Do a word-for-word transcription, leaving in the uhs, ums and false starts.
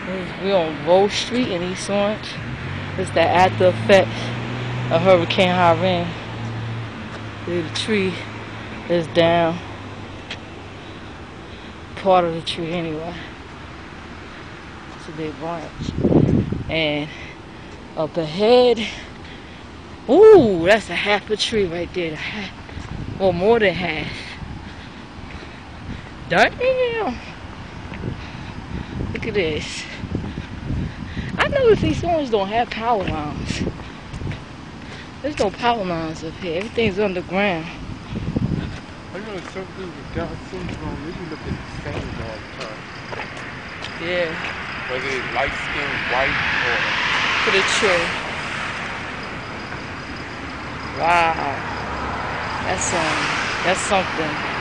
We're on Rose Street in East Orange. It's the after effect of Hurricane Iren. The tree is down. Part of the tree anyway. It's a big branch. And up ahead, ooh, that's a half a tree right there. Half, or more than half. Damn! Look at this. I noticed these ones don't have power lines. There's no power lines up here. Everything's underground. I know some people with Down syndrome, they be looking the same all the time. Yeah. Whether it's light skin, white, or... For the tree. Wow. That's um, that's something.